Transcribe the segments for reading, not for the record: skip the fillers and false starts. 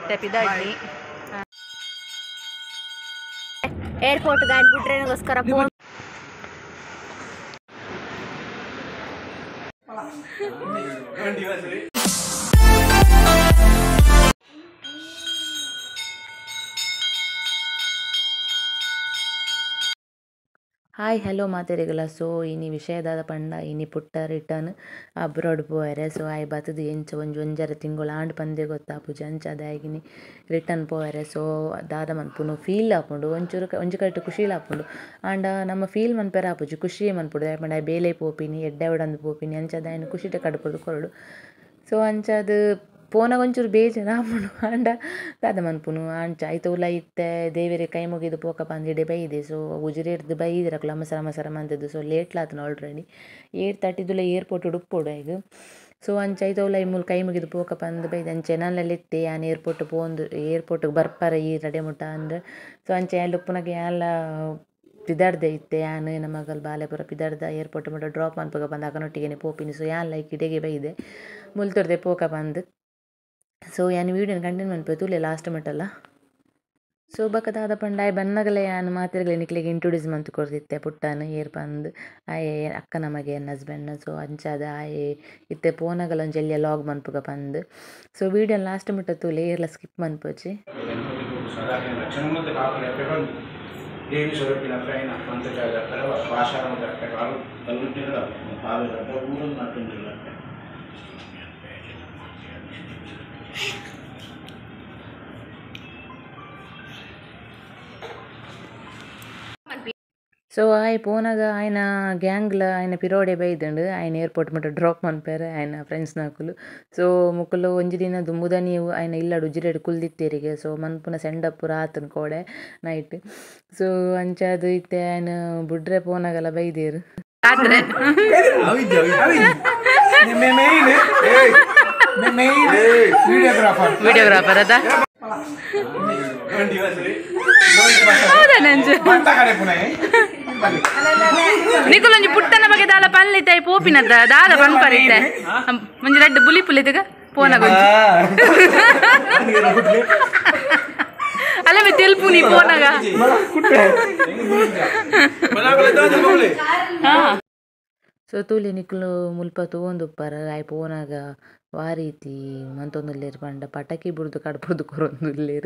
ಪಿದಾಡ್ಲಿ airport ಗಾಡಿ ಬಿಟ್ರೆಗೋಸ್ಕರ phone hi hello ಮಾತೆರೆಗಲ ಸೊ ಇನಿ ವಿಷಯದಾದ ಪಂಡ ಇನಿ ಪುಟ್ಟ ರಿಟರ್ನ್ ಅಬ್ರಾಡ್ ಪೋಯರೆ ಸೊ ಆಯ್ ಬತ್ತದು ಎಂಚ ಒಂಜರ ತಿಂಗಳು ಆಂಡ್ ಪಂದೆ ಗೊತ್ತಾಪುಜಿ ಅಂಚ ಅದಾಗಿನಿ ರಿಟರ್ನ್ ಪೋಯರೆ ಸೊ ದಾದ ಮನ್ಪುನು ಫೀಲ್ ಆಪುಂಡು ಒಂಜಿ ಕಟ್ಟು ಖುಷಿ ಆಪುಂಡು ಆಂಡ ನಮ್ಮ ಫೀಲ್ ಮನ್ಪೆರ ಆಪುಜಿ ಖುಷಿ ಮನ್ಪುಡು ಯಾಪಂಡ ಬೇಲೆ ಪೋಪಿನಿ ಎಡ್ಡೆವಡಂದು ಪೋಪಿನಿ ಅಂಚ ಅದಾಯನು ಖುಷಿಟ ಕಡ್ಪುಡು ಕೊರಡು ಸೊ ಅಂಚದು ಪೋನಾಗ ಒಂಚೂರು ಬೇಜಾರು ಆಪುಂಡು ಆಂಡ ದಾದ ಮನ್ಪುನು ಅಂಚ ಐತ ಉಲ ಇತ್ತೆ ದೇವೇರೆ ಕೈ ಮುಗಿದು ಪೋಕ ಪಂದಿಡೆ ಬೈದೆ ಸೊ ಉಜಿರೆ ಹಿಡ್ದು ಬೈದಿರಕಲ್ಲ ಮಸರ ಮಂದದ್ದು ಸೊ ಲೇಟ್ಲಾತನ ಆಲ್ರೆಡಿ 8:30 ಏರ್ಪೋರ್ಟ್ ಉಡುಪೋಡು ಈಗ ಸೊ ಅಂಚ ಐತ ಉಲ ಇಮ್ಮುಲು ಕೈ ಮುಗಿದು ಪೋಕ ಪಂದು ಬೈದೆ ಅಂಚೆ ನಲ್ಲಲ್ಲಿತ್ತೆ ಯಾನ್ ಏರ್ಪೋರ್ಟ್ ಪೋಂದು ಏರ್ಪೋರ್ಟ್ಗೆ ಬರ್ಪಾರ ಈ ರಡೆ ಮುಟ್ಟ ಅಂದ್ರೆ ಸೊ ಅಂಚೆ ಎಲ್ಲ ಉಪ್ಪುನಗೆ ಎಲ್ಲ ಪಿದಾಡ್ದೆ ಇತ್ತೆ ಯಾನ್ ನಮ್ಮ ಮಗಲ್ ಬಾಲೆಪುರ ಪಿದಾಡ್ದ ಏರ್ಪೋರ್ಟ್ ಮುಟ್ಟ ಡ್ರಾಪ್ ಅನ್ಪೋಗ ಬಂದು ಅಕನೊಟ್ಟಿಗೆ ಪೋಪಿನಿ ಸೊ ಯಾನ್ ಲೈಕ್ ಇಡೆಗೆ ಬೈದೆ ಮುಲ್ತೊರ್ದೆ ಪೋಕ ಬಂದು ಸೊ ಯಾನ್ ವೀಡಿಯೋನ ಕಂಟಿನ್ಯೂ ಮನ್ಪೆ ತುಲೆ ಲಾಸ್ಟ್ ಮಟ್ಟಲ್ಲ ಸೊ ಬಕ್ಕದಾದ ಪಂಡ ಬನ್ನಗಲೆ ಯಾನ್ ಮಾತಿರಗಲೆ ನಿಕ್ಲಿಗೆ ಇಂಟ್ರೊಡ್ಯೂಸ್ ಮಂತು ಕೊಡ್ತಿತ್ತೆ ಪುಟ್ಟನ ಏರ್ ಬಂದು ಆಯೆ ಅಕ್ಕ ನಮಗೆ ನನ್ನ ಹಸ್ಬೆಂಡ್ ಸೊ ಅಂಚಾದ ಆಯೆ ಇತ್ತೆ ಪೋನಗಲ ಒಂದು ಜಲ್ಯ ಲಾಗ್ ಮನ್ಪುಗ ಬಂದು ಸೊ ವೀಡಿಯೋನ ಲಾಸ್ಟ್ ಮಟ್ಟ ತುಲೆ ಏರ್ಲ ಸ್ಕಿಪ್ ಮನ್ಪೋಚಿ ಸೊ ಆಯ್ ಪೋನಾಗ ಆಯ್ನ ಗ್ಯಾಂಗ್ಲ ಆಯ್ನ ಪಿರೋಡೆ ಬೈದಂಡು ಆಯ್ನ ಏರ್ಪೋರ್ಟ್ ಮಟ್ಟ ಡ್ರಾಪ್ ಮನ್ಪೇರೆ ಆಯ್ನ ಫ್ರೆಂಡ್ಸ್ ನಾಕುಲು ಸೊ ಮುಕ್ಕಲು ಒಂಜಿ ದಿನ ದುಂಬುದ ನೀವು ಆಯ್ನ ಇಲ್ಲಾಡು ಉಜಿರೆಡು ಕುಲ್ದಿತ್ತೇರಿಗೆ ಸೊ ಮನ್ಪುನ ಸೆಂಡಪ್ ರಾತನ್ ಕೋಡೆ ನೈಟ್ ಸೊ ಅಂಚಾದು ಇತ್ತೆ ಆಯ್ನ ಬುಡ್ರೆ ಪೋನಾಗಲ್ಲ ಬೈದೇರು ವಿಡಿಯೋಗ್ರಾಫರ್ ಅದ ನಿಕುಲೊಂಜಿ ಪುಟ್ಟನ ಬಗ್ಗೆ ದಾಲ ಪನ್ಲಿತ್ತೆ ಪೋಪಿನದ ದಾದ ಪನ್ಪರಿತ್ತೆ ಒಂಜಿ ರಡ್ಡು ಬುಲಿ ಪುಲಿತಗ ಪೋನಗೊಂಜಿ ಅಲ್ಲವೇ ತೆಲ್ಪು ನೀ ಪೋನಗ ಸೊ ತೂಲಿ ನಿಕ್ಲು ಮುಲ್ಪ ತೂವೊಂದುಪ್ಪರ ಆಯ್ ಪೋನಾಗ ವಾರೀತಿ ಮಂತೊಂದುಲ್ಲೇರು ಪಂಡ ಪಟಾಕಿ ಬುಡ್ದು ಕಡ್ಪುರ್ದು ಕೊರೊಂದುಲ್ಲೇರು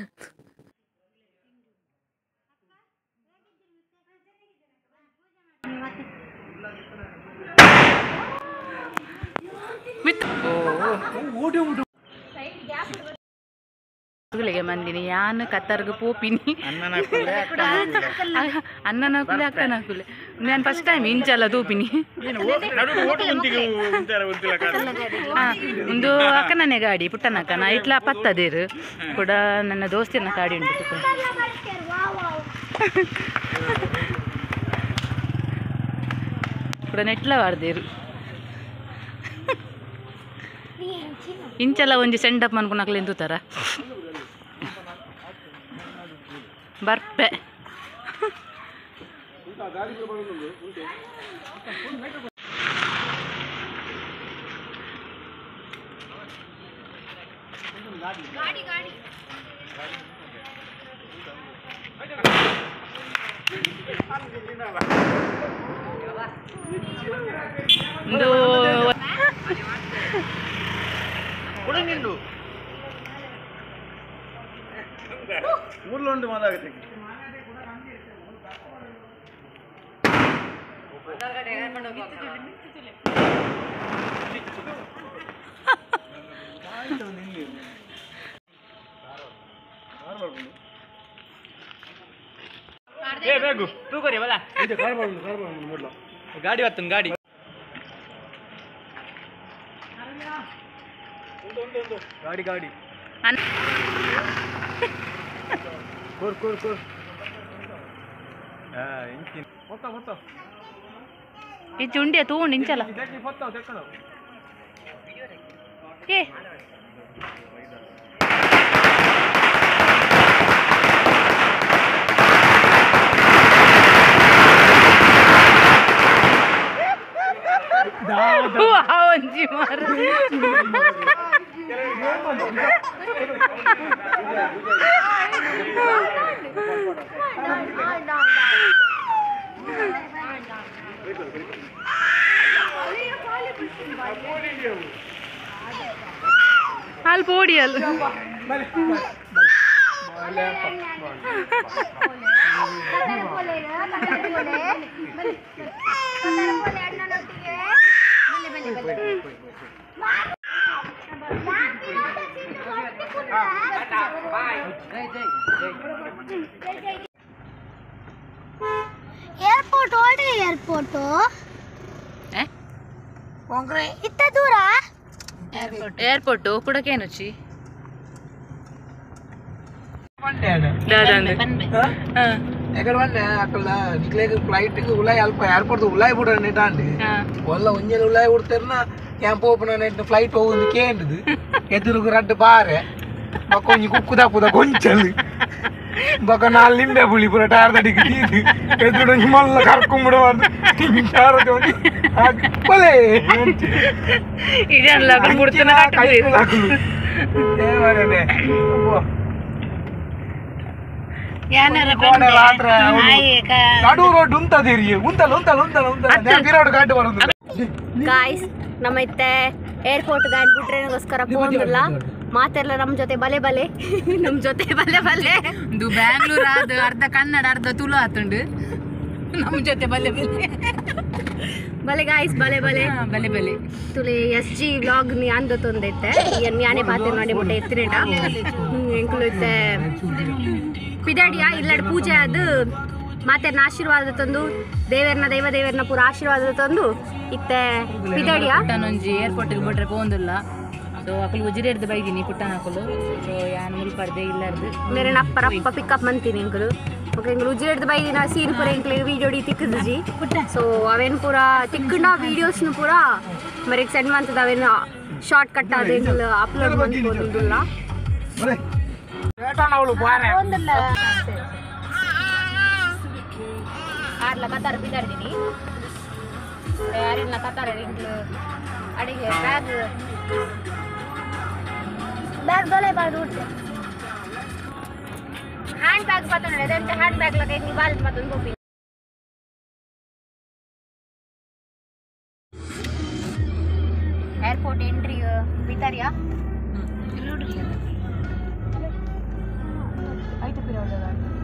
ಮಂದಿನಿ ಯಾನ್ ಕತ್ತರ್ಗ ಪೋಪಿನಿ ಅಣ್ಣನಕುಲೆ ಅಕ್ಕನಕುಲೆ ನಾನು ಫಸ್ಟ್ ಟೈಮ್ ಇಂಚಲ್ಲ ತೂಪಿನಿ ಒಂದು ಅಕ್ಕನನೇ ಗಾಡಿ ಪುಟ್ಟನಕ್ಕನ ಇಟ್ಲ ಪತ್ತದೇರು ಕೂಡ ನನ್ನ ದೋಸ್ತಿನ ಗಾಡಿ ಉಂಟು ಕೂಡ ನೆಟ್ಲ ವಾರ್ದೇರು ಇಂಚಲ್ಲ ಒಂಜಿ ಸೆಂಡಪ್ ಅನ್ಕೊನಕ್ಲೆ ಎಂತುತ್ತಾರ ಬರ್ಪೆ ಒಂದು ಊರ್లో ఉండి మాదాగతే ఏ ಬೇಗು ತೂ ಕರಿ ಬಲ ಇದು ಕಾರ್ ಬಾಳು ಮೊದಲು ಗಾಡಿ ವತ್ತನ್ ಗಾಡಿ ಗಾಡಿ ಗಾಡಿ ಕೋರ್ ಕೋರ್ ಕೋರ್ ಇಂಕಿ ಮೊತ್ತ ಮೊತ್ತ ಈ ಚುಂಡಿಯ ತೂಂಡು ಇಂಚಲ್ಲ ಇದಕ್ಕೆ ಮೊತ್ತ ತೆಕ್ಕಣ ಏ ಒಂಜಿ ಮಾರ al podial ಏರ್ಪೋರ್ಟ್ ಓಡಿ ಏರ್ಪೋರ್ಟ್ ಇತ್ತ ದೂರ ಏರ್ಪೋರ್ಟ್ ಕುಡಕೇನುಚ್ಚಿ ఎక్కడ పడినా అక్కడ నీకు ఫ్లైట్ ఉల్లాయి ఎయిర్పోర్ట్ ఉల్లాయి కూడా అండి వల్ల ಒಂಜೇನು ಉಲ್ಲಾಯಿ ಬಿಡ್ತಾರನ ಕ್ಯಾಂಪ್ ಓಪನ್ ಆಯ್ತು ಫ್ಲೈಟ್ ಹೋಗುದು ಕೇಂದ್ರದು ಎದುರುಗು ರಡ್ಡು ಬಾರೆ ಕೊಂಚ ಕುಕ್ಕು ತಪ್ಪುದ ಕೊಂಚಲು ಬೊಕ ನಾಲ್ ನಿಂಬೆ ಬುಳಿ ಪೂರ ಟೈರ್ ದಡಿಗೆ ತೀದು ಎದುರು ಮಲ್ಲ ಕರ್ಕೊಂಡ್ಬಿಡಬಾರ್ದು ಬಲೆ ಇದೆಲ್ಲ ನಡು ರೋಡ್ ಉಂತದಿರಿ ಉಂತಲ್ ಉಂತಲ್ ಉಂತಲ್ ಉಂತಲ್ ರೋಡ್ ಗಾಡಿ ಬರೋದು ಗಾಯ್ಸ್ ನಮ್ಮೈತೆ ಏರ್ಪೋರ್ಟ್ ಗಾಡಿ ಬಿಟ್ರೇನಗೋಸ್ಕರ ಹೋಗಿಲ್ಲ ಮಾತೆಲ್ಲ ನಮ್ಮ ಜೊತೆ ಬಲೆ ಬಲೆ ನಮ್ಮ ಜೊತೆ ಬಲೆ ಬಲೆ ಇದು ಬ್ಯಾಂಗ್ಳೂರ್ ಆದ ಅರ್ಧ ಕನ್ನಡ ಅರ್ಧ ತುಳು ಆತುಂಡು ನಮ್ಮ ಜೊತೆ ಬಲೆ ಬಲೆ ಬಲೆ ಗಾಯ್ಸ್ ಬಲೆ ಬಲೆ ಬಲೆ ಬಲೆ ತುಲೆ SG ವ್ಲಾಗ್ ನೀ ಅಂದ ತೊಂದೈತೆ ಯಾನೇ ಪಾತೆ ಮಾಡಿ ಬಿಟ್ಟೆ ಎತ್ತಿನೇಟ ಎಂಕ್ಲೈತೆ ಪಿದಾಡಿಯಾ ಇಲ್ಲಡ್ ಪೂಜೆ ಅದು ಮಾತೆರ್ನ ಆಶೀರ್ವಾದ ತಂದು ದೇವರನ್ನ ಪೂರ ಆಶೀರ್ವಾದ ತಂದು ಇತ್ತೆ ಪಿದಾಡಿಯಾ ಪುಟ್ಟನೊಂಜಿ ಏರ್ಪೋರ್ಟ್ಗೆ ಬಿಟ್ರೆ ಪೋಂದಿಲ್ಲ ಸೊ ಅಕ್ಕಲು ಉಜಿರಿ ಹಿಡ್ದು ಬೈದೀನಿ ಪುಟ್ಟನ ಹಾಕಲು ಸೊ ಯಾನ್ ಮುಲ್ಪಡ್ದೆ ಇಲ್ಲಾರ್ದು ಮೇರೆ ಅಪ್ಪ ಪಿಕಪ್ ಮಂತೀನಿ ಎಂಕಲು ಓಕೆ ಎಂಕಲು ಉಜಿರಿ ಹಿಡ್ದು ಬೈದಿನ ಸೀನ್ ಪೂರ ಎಂಕ್ಲೆ ವೀಡಿಯೋ ಡಿ ತಿಕ್ಕದಿಜಿ ಸೊ ಅವೇನು ಪೂರ ತಿಕ್ಕಂಡ ವೀಡಿಯೋಸ್ನು ಪೂರ ಮರಿಗೆ ಸೆಂಡ್ ಮಾಡ್ತದ ಅವೇನು ಶಾರ್ಟ್ ಕಟ್ ಅದು ಎಂಕಲು ಅಪ್ಲೋಡ್ ಮಾಡ್ಬೋದಿಲ್ಲ ಆರ್ಲ ಕತಾರ ಬಿದ್ದಾಡ್ತೀನಿ ಯಾರಿಲ್ಲ ಕತಾರ ಎಂಕ್ಲು ಅಡಿಗೆ ಬ್ಯಾಗ್ ದೊಲೆ ಬಾರ್ದು ಹ್ಯಾಂಡ್ ಬ್ಯಾಗ್ ಪತ್ತೊಂಡು ಅದೆಂತ ಹ್ಯಾಂಡ್ ಬ್ಯಾಗ್ ಲಗೆ ನೀವು ಬಾಲ್ ಪತ್ತೊಂದು ಗೋಪಿ ಏರ್ಪೋರ್ಟ್ ಎಂಟ್ರಿ ಬಿದ್ದಾರಿಯಾ ಆಯ್ತು ಪಿರೋದ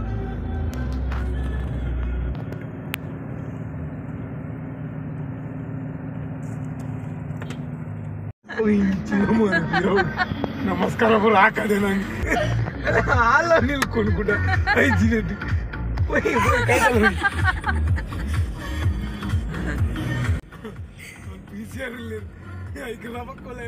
ನಮಸ್ಕಾರ ಬರೋ ಹಾಕದೆ ನಂಗೆ ಹಾಲ ನಿಲ್ಕೊಂಡು ಕೂಡ ಐಜಿನದ್ದು ಐಕಲೇ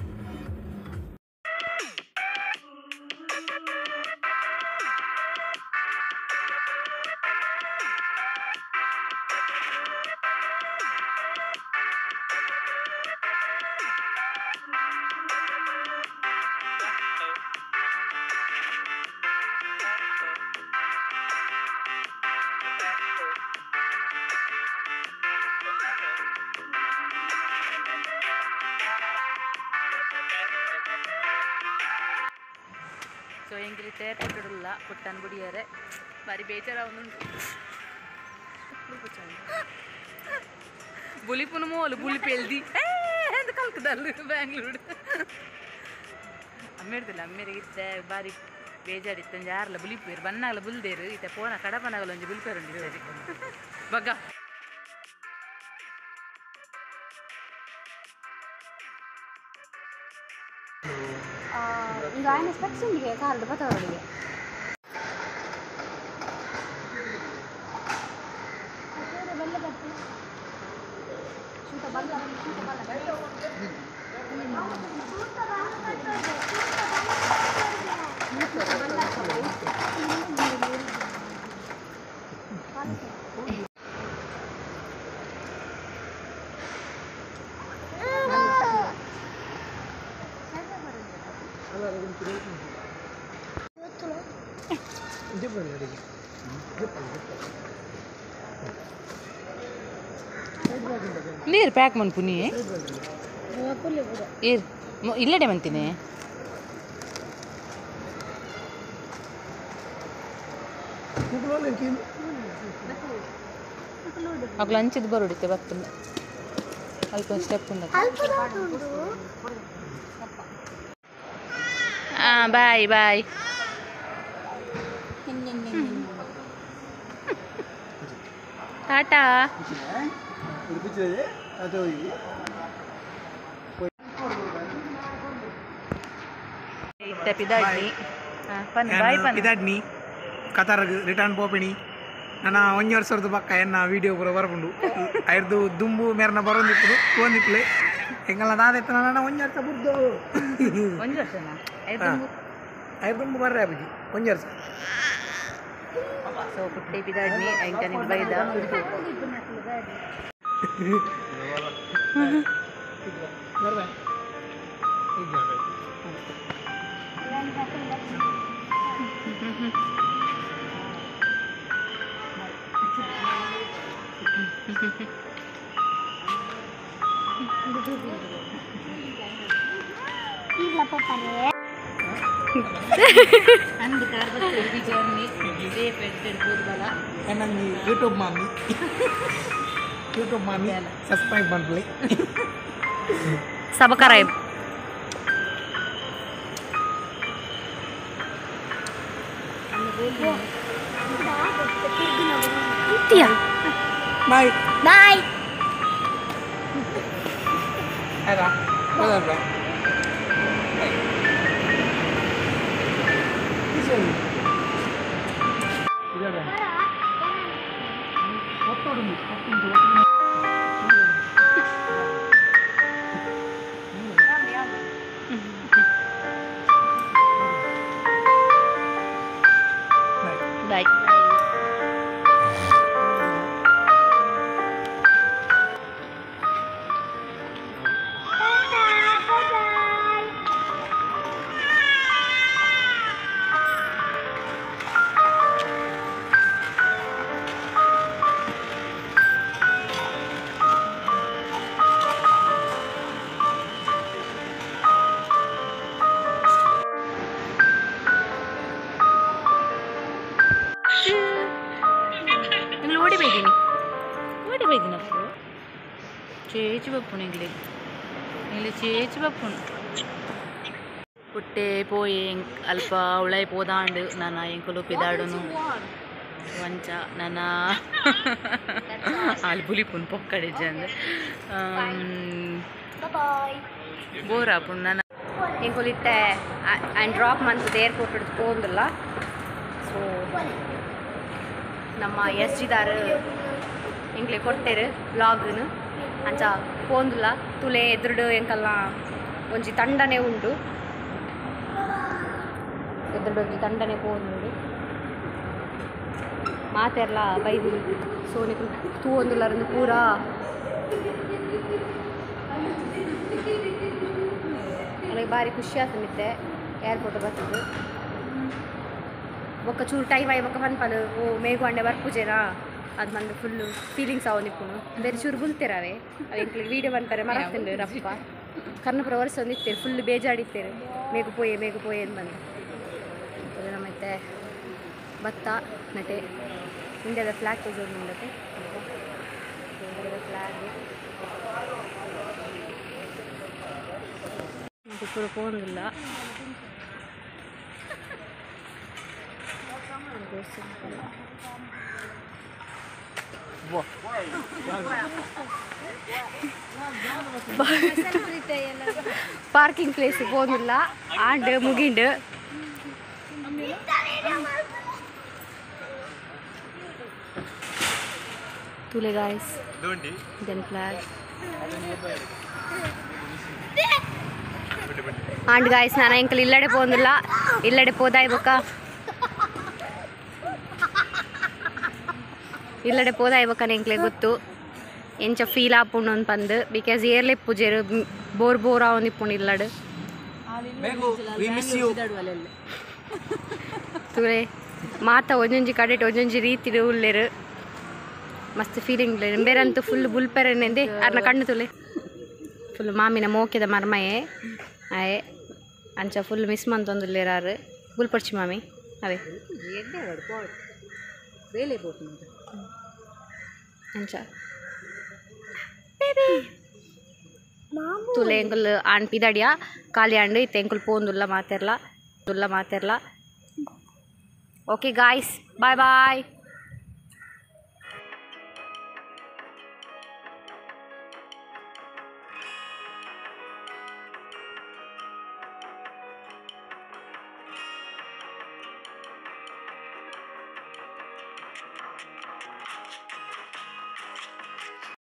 ಸೊ ಹೆಂಗಿರಿ ಏರ್ಪೋರ್ಟ್ ಪುಟ್ಟನ ಬುಡಿಯಾರೆ ಬಾರಿ ಬೇಜಾರಾವುಂಡು ಬುಲಿಪುನ ಮೋಲು ಬುಲಿಪು ಎಲ್ದಿ ಎಂತ ಕಲ್ಕದಲ್ಲು ಬ್ಯಾಂಗ್ಳೂರು ಅಮ್ಮೇಡ್ದಿಲ್ಲ ಅಮ್ಮೇರಿಗೆ ಇತ್ತೆ ಬಾರಿ ಬೇಜಾರಿತ್ತು ಯಾರಲ್ಲ ಬುಲಿಪೇರು ಬನ್ನಾಗಲ ಬುಲ್ದೇರು ಇತ್ತೆ ಪೋನ ಕಡಪನಾಗಲ್ಲ ಒಂಜಿ ಬುಲಿಪೇರು ಉಂಡಿದ್ದೇರಿ ಬಗ್ಗ ಈಗ ఆయన ಸ್ಪೆಕ್ಸ್ ಉಂಡಿಗೆ ಕಾರ್ಡ್ ಬತ್ತವರಿಗೆ ನೀರು ಪ್ಯಾಕ್ ಮನ್ಪುನಿ ಇಲ್ಲಡೆ ಮಂತೀನಿ ಅವು ಲಂಚದ ಬರೋಡಿತ್ತೆ ಬರ್ತದೆ ಅಲ್ಪ ಸ್ಟೆಪ್ ಉಂಡ ಬಾಯ್ ಬಾಯ್ ಟಾಟಾ ಪಿದಾಡ್ನಿ ಬಾಯ್ ಪಿದಾಡ್ನಿ ಕತಾರ್ಗೆ ರಿಟರ್ನ್ ಪೋಪಿನಿ ನನ್ನ 1 ವರ್ಷದ ಪಕ್ಕ ಎನ್ನ ವಿಡಿಯೋ ಪೂರ ಬರ್ಕೊಂಡು ಐದು ದುಂಬು ಮೇರನ ಬರೋಂದಿಪ್ಪದು ತೋಂದಿಪ್ಪಲೆ ಹೆಂಗಲ್ಲ ನಾದೆತ್ತ ನನ್ನ 1 ವರ್ಷ ಬುದ್ದು 1 ವರ್ಷನಾ ಐದು ದುಂಬು ಬರ್ರೆ ಅಬ್ಬಿ 1 ವರ್ಷ ಸೊ ಪುಟ್ಟಿ ಪಿದಾಡ್ನಿ ಎಂಕ ನಿಂಗೆ ಬೈದ ಅಂದು ಕಾರ್ ಬರ್ತದೆ ಜರ್ನಿ ಸೇಫ್ ಎಡ್ಬೋದು ಬಲ ನನ್ನ ಯೂಟ್ಯೂಬ್ ಮಾಮಿ ಸಬ್ಸ್ಕ್ರೈಬ್ ಮಾಡ್ಕೊಳ್ಳಿ ಸಬ್ಸ್ಕ್ರೈಬ್ ಬಾಯ್ ಬಾಯ್ ಆಯ್ತಾ ಹೋದಲ್ಲ ಬಾಯ್ നിങ്ങൾ ഓടിപ്പോയിದ್ದೀನಿ അപ്പോൾ ചേച്ചി വെപ്പുണ് നിങ്ങൾ ചേച്ചി വെപ്പുണ് ಪುಟ್ಟೆ ಪೋಯಿ ಅಲ್ಪ ಉಳಾಯಿ ಪೋದಾಂಡು ನನ್ನ ಎಂಕುಲು ಪಿದಾಡುನು ವಂಚ ನನ್ನ ಅಲ್ಲಿ ಬುಲಿಪುನ್ ಪೊಕ್ಕಡೆ ಜಂದು ಬೋರ್ ಆಪುಂಡು ನನ್ನ ಎಂಕುಲಿತ್ತೆ ಆ್ಯಂಡ್ ಡ್ರಾಪ್ ಮಂತದ ಏರ್ಪೋರ್ಟ್ ಹಿಡಿದು ಹೋಗಂದಿಲ್ಲ ಸೊ ನಮ್ಮ ಎಸ್ ಜಿದಾರು ಎಂಕ್ಲೆ ಕೊಟ್ಟೆರು ವ್ಲಾಗ್ನು ಅಂಚ ಪೋಂದಿಲ್ಲ ತುಲೆ ಎದುರುಡು ಎಂಕಲ್ಲ ಒಂಜಿ ತಂಡನೆ ಉಂಡು ಎದುರುಡು ಒಂಜಿ ತಂಡನೆ ಪೋಂದುಂಡು ಮಾತೆರ್ಲ ಬೈದು ಸೋನಿಕು ತೂವೊಂದುಲ್ಲರಂದು ಪೂರ ನನಗೆ ಭಾರಿ ಖುಷಿ ಆಗ್ತದೆ ಏರ್ಪೋರ್ಟ್ ಬರ್ತದೆ ಒಕ್ಕ ಚೂರು ಟೈಮ್ ಆಗಿ ಒಕ್ಕ ಪನ್ಪಲು ಓ ಮೇಘು ಅಂಡೆ ಬರ್ಪುಜೇನಾ ಅದು ಮಂದು ಫುಲ್ಲು ಫೀಲಿಂಗ್ಸ್ ಅವ ನಿಪ್ಪುನು ಬೇರೆ ಚೂರು ಬುಲ್ತೇರವೆ ಅವು ವೀಡಿಯೋ ಬಂದ್ಪರೆ ಮರಸ್ತೇನೆ ರಪ್ಪ ಕರ್ನಪುರ ವರ್ಷ ಒಂದು ಇತ್ತೇರು ಫುಲ್ ಬೇಜಾಡಿತ್ತೇರು ಮೇಘು ಪೋಯೆ ಅಂತ ಬಂದು ಅದು ನಮ್ಮತ್ತೆ ಭತ್ತ ನಟೆ ಇಂಡಿಯಾದ ಫ್ಲಾಗ್ ತೋರಿಸೋದು ಮುಂದಕ್ಕೆ ಇಂಡಿಯಾದ ಫ್ಲಾಗ್ ಪೂರ ಪೋಂದಿಲ್ಲ ಪಾರ್ಕಿಂಗ್ ಪ್ಲೇಸ್ ಹೋಗಿಲ್ಲ ಆಂಡ್ ಮುಗಿಂಡು ತುಲೆ guys then flag and guys ನಾನು ಎಂಕಲ್ ಇಲ್ಲಡೆ ಪೋಂದಿಲ್ಲ ಇಲ್ಲಡೆ ಪೋದಾಯ್ ಬೊಕ್ಕ ಇಲ್ಲಡೆ ಪೋದಾಯ್ ಬೊಕ್ಕ ಎಂಕ್ಲೆ ಗೊತ್ತು ಎಂಚ ಫೀಲ್ ಆಪುಂಡು ಅಂತ ಪಂದು ಬಿಕಾಸ್ ಏರ್ಲೆ ಪೂಜೆರು ಬೋರ್ ಆವೊಂದಿಪ್ಪುಂಡು ಇಲ್ಲಡು ತುಲೆ ಮಾತ ಒಂಜೊಂಜಿ ಕಡೆಟ್ ಒಂಜೊಂಜಿ ರೀತಿ ಉಲ್ಲೆರು ಮಸ್ತ್ ಫೀಲಿಂಗ್ ಬೇರಂತೂ ಫುಲ್ ಬುಲ್ಪೆರೆನೆಂದೆ ಅರ್ನ ಕಣ್ಣು ತುಲೆ ಫುಲ್ ಮಾಮಿನ ಮೋಕೆದ ಮರ್ಮಯೇ ಆಯೆ ಅಂಚ ಫುಲ್ ಮಿಸ್ ಮಂತೊಂದುಲ್ಲೇರಾರು ಬುಲ್ಪರ್ಚಿ ಮಾಮಿ ಅವೇ ಬೇಲೆ ಬೋಟ್ ಅಂಚ ತುಲೆ ಎಂಕುಲ್ ಆನ್ ಪಿದಡಿಯ ಖಾಲಿ ಆಂಡ್ ಇತ್ತೆ ಎಂಕುಲ್ ಪೋಂದುಲ್ಲ ಮಾತೆರ್ಲ ಓಕೆ ಗಾಯ್ಸ್ ಬಾಯ್ ಬಾಯ್.